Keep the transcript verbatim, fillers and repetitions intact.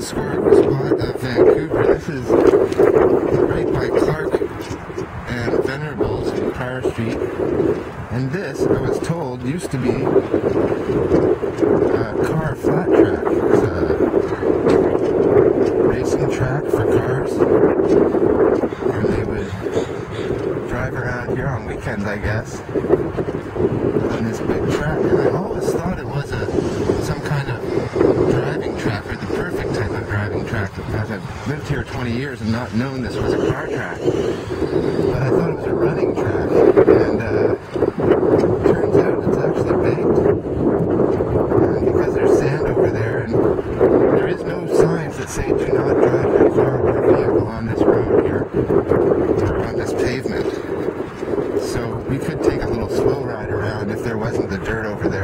historical spot of Vancouver. This is right by Clark and Venerable's in Prior Street. And this, I was told, used to be a car flat track. It's a racing track for cars. And they would drive around here on weekends, I guess, on this big track. And I always thought it was a some kind of driving track, or the perfect type of driving track, because I've lived here twenty years and not known this was a car track. But I thought it was a running track, and uh, turns out it's actually banked. And because there's sand over there, and there is no signs that say do not drive your car or vehicle on this road here, or on this pavement. So we could take a little slow ride around if there wasn't the dirt over there.